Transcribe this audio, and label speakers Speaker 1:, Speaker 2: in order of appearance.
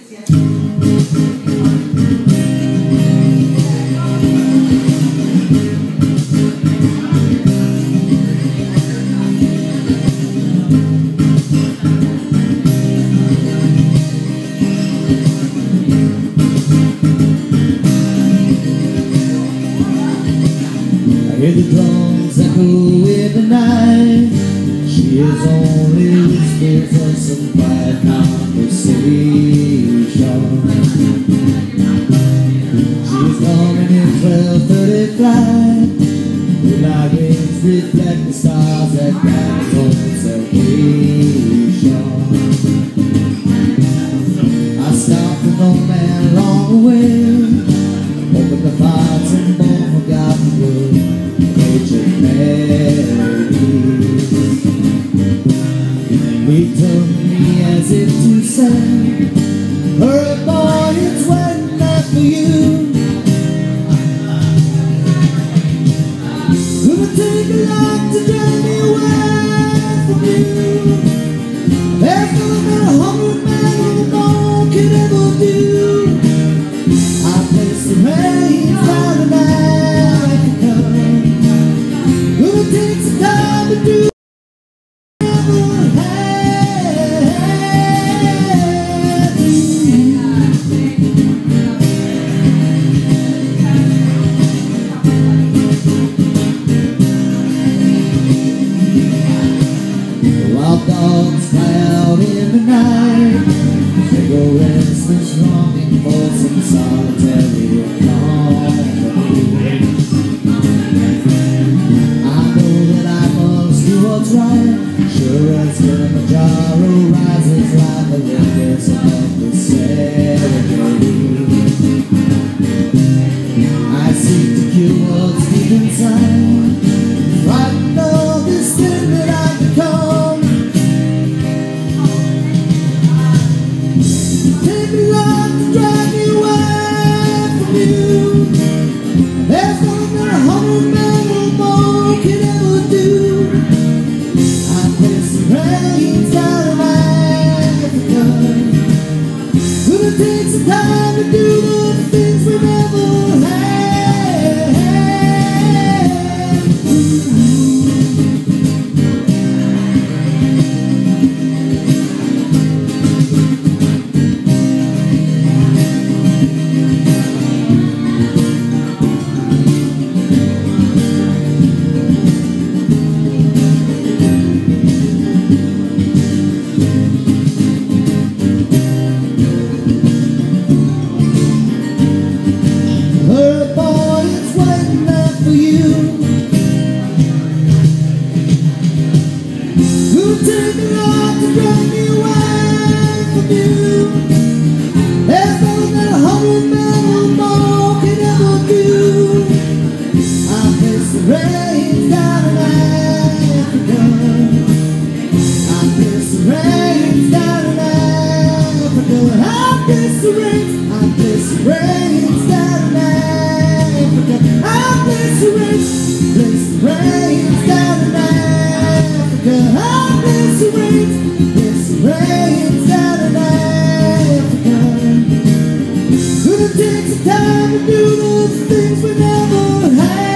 Speaker 1: hear the drums echo in the night. She is only whispers of some quiet conversation. She's coming in 12:30 flight. Moonlight rings reflect the stars that guide towards salvation. I stopped an old man along the way, opened the files and more forgotten words. He took me as if to say, hurry boy, it's waiting there for you. Gonna take a lot to drag me away from you. There's nothing that a 100 men on the phone can ever do. I placed the reins down in Africa. Gonna take some time to do. Dogs fly out in the night. They go restless, longing for some solitary company. I know that I must do what's right. Sure as Kilimanjaro rises like a witness above the serenity. I seek to cure what's deep inside, frightened of this thing that I've become. Take a lot to drag me away from you. There's nothing that a 100 men or more can ever do. I place the reins down in Africa. Gonna take some time to do the things we never had. Take a lot to drag me away from you. There's nothing that a 100 men or more can ever do. I place the reins down in Africa. I place the reins down in Africa. I place the reins down in Africa. I place the reins down in Africa. Place the reins down in Africa. Gonna take some time to do those things we never had.